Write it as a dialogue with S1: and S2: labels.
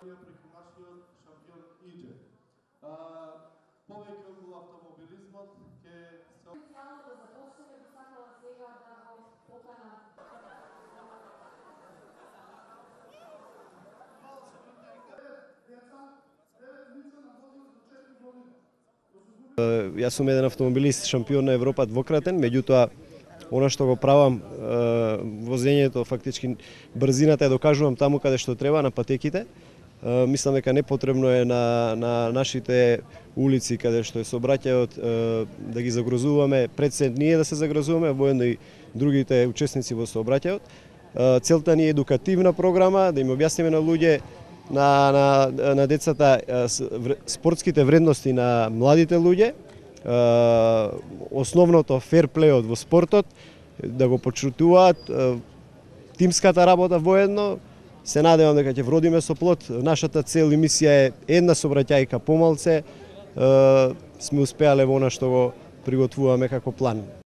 S1: Македонија преку нашиот шампион Иđe. Повеќе околу автомобилизмот ќе се
S2: специјално да започнеме, би сакала сега да го поканам.
S3: Јас сум еден автомобилист, шампион на Европа двократен, меѓутоа она што го правам, возењето, фактички брзината ја докажувам таму каде што треба на патеките. Мислам дека непотребно е на нашите улици каде што е сообраќајот да ги загрозуваме, пред се ние да се загрозуваме, воедно и другите учесници во сообраќајот. Целта ни е едукативна програма, да им објасниме на луѓе, на децата спортските вредности на младите луѓе, основното ферплејот во спортот, да го почитуваат, тимската работа воедно. Се надевам дека ќе вродиме со плод. Нашата цел и мисија е една сообраќајка помалце. Сме успеале во она што го приготвуваме како план.